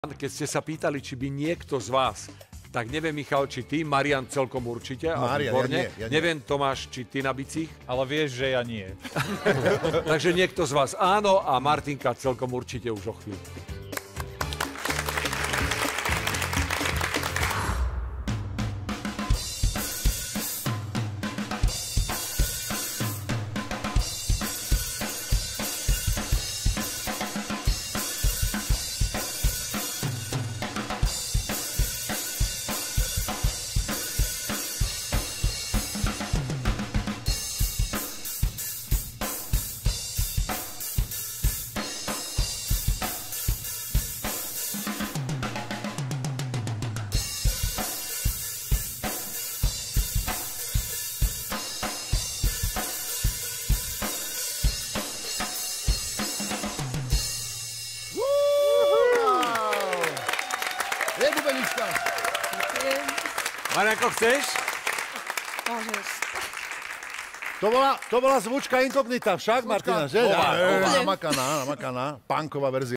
Keď ste sa pýtali, či by niekto z vás, tak neviem, Michal, či ty, Marian celkom určite, Marian, výborne. ja nie. Neviem, Tomáš, či ty na bicích. Ale vieš, že ja nie. Takže niekto z vás áno a Martinka celkom určite už o chvíľu. Marianko, chceš? Môžeš. To bola zvučka inkognita však, Martina, že? Namakaná, punková verzia.